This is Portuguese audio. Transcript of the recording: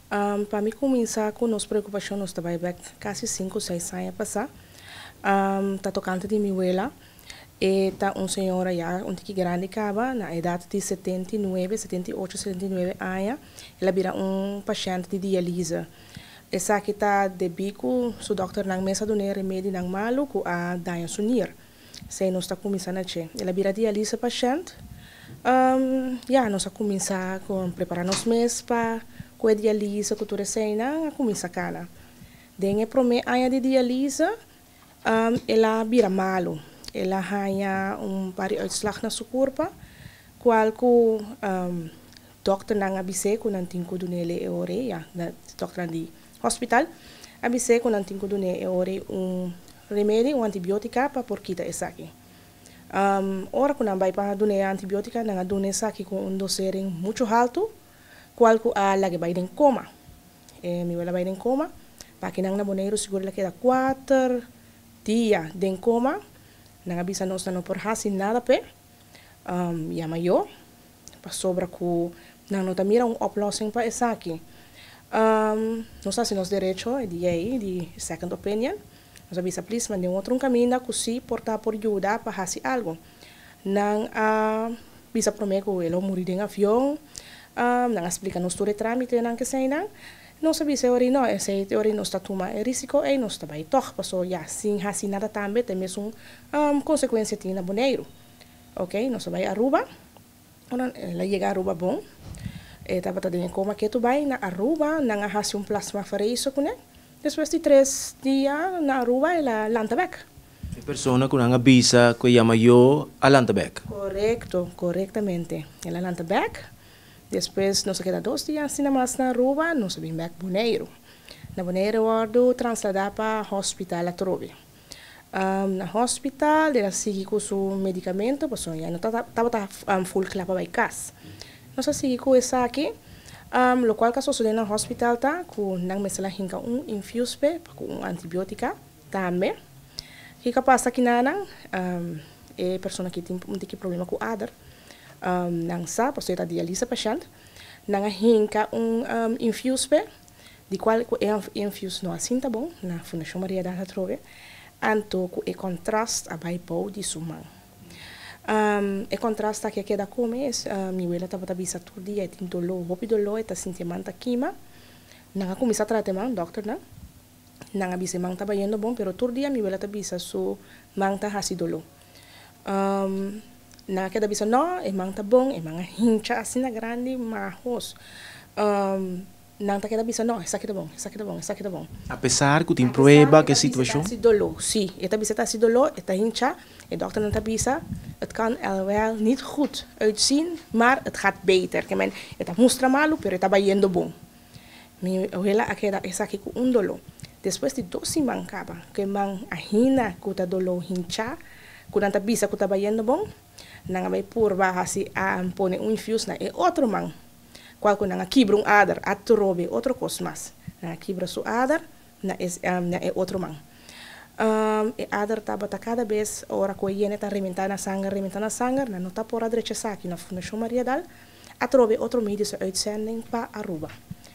Para mim começar com nossa preocupação, nós trabalhamos quase 5, 6 anos passar. Tá tocando de minha abuela. E tá uma senhora já, um tique grande acaba, na idade de 79, 78, 79 anos. Ela vira um paciente de dialisa. Essa aqui tá de bico, o doutor não mesa do remédio não malo, com a danha sunir. Se nós está começando a che. Ela vira dialisa paciente. Nós está começar com preparar nos meses para com a dialisa, com tudo isso aí, a começar cana. Dengue prome aia de dialisa, ela vira malo. Ela ganha par de uitslag na sua corpo, qual que dokter nang abise ko nang tingko dunele eore ya na dokter di hospital abise ko nang tingko dunele eore remédio antibiotika pa por kita esaki. Ora ko nang bay pa dunele antibiotika nang dunele saki com dosering mucho alto, qual que lagi bay den coma. Mi wala bay den coma, pa kinang na boneiro siguro la queda 4 dias den coma. Nang abisa nos não por hasi nada pe maior para sobra que não nota mira oplossing para essa aqui nós assim direito de second opinion nós abisa please mande outro caminho que se portar por ajuda para hasi algo nang bisa prometo ele morir em avião nang explica nos todo trámite nang que sei não sabia se ori não esse ori não está toma risco e não está bem toch passou já sem hasi nada também tem mesmo consequência tinha boneiro ok não vai Aruba ela chega a Aruba bom estava tendo como que tu vai na Aruba na hasi plasma para isso com ele depois de 3 dias na Aruba ela lanta back a pessoa com uma visa que chama eu a lanta back correctamente ela lanta back. Depois, nós queda 2 dias assim mais na Aruba, nós vim back Bonaire. Na Bonaire, eu trasladar para o hospital a Trove. Na hospital, ela sigue com o medicamento, porque já não estava full clapa by casa. Nós sigue com essa aqui. O qual caso sucede na hospital tá, com não me sala hinka infuse com antibiótica também. Que passa aqui na é pessoa que tem problema com adar. Nang sa porque está dialisa paciente nang hinka infuse de qual infuse não assim tá bom na Fundação Maria da Trove anto com contraste a baipo de sumang contraste que queda come mi abuela estava bisa todo dia tem dolor hopi dolor está sentindo manta quima nang começa a tratamento doctor nang abisa mang estava indo bom pero todo dia mi abuela estava bisa so mang tá hasi dolor na queda bisa no emang tá bom emang hincha assim na grande marros não tá queda bisa no essa aqui tá bom apesar que tem prueba que a situação se dolor sim eta bisa tá se dolor eta hincha e dokter não tá bisa het kan wel niet goed uitzien maar het gaat beter que men eta mostra malo pero eta yendo bom mi abuela aquela essa aqui com dolor depois de 12 mancaba que man ahina com tá dolor hincha com tá bisa com tá yendo bom nanga may purba hasi pone infuse na outro man qual ko nanga kibra adar atrobe outro cosmas na kibra su adar na outro man adar taba cada vez ora ko yene ta rementa na sangue na nota por adrecha saki na Fundação Maria Dal atrobe outro meio de uitzending pa Aruba